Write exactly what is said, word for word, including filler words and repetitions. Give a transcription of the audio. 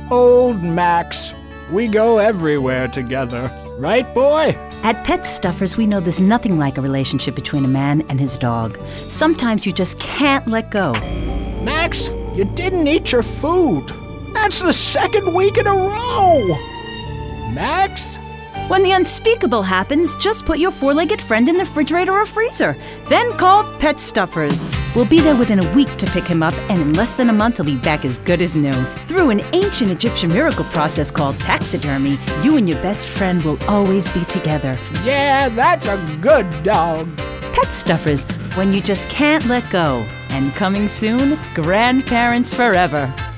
Old Max. We go everywhere together. Right, boy? At Pet Stuffers, we know there's nothing like a relationship between a man and his dog. Sometimes you just can't let go. Max, you didn't eat your food. That's the second week in a row. Max? When the unspeakable happens, just put your four-legged friend in the refrigerator or freezer. Then call Pet Stuffers. We'll be there within a week to pick him up, and in less than a month, he'll be back as good as new. Through an ancient Egyptian miracle process called taxidermy, you and your best friend will always be together. Yeah, that's a good dog. Pet Stuffers, when you just can't let go. And coming soon, Grandparents Forever.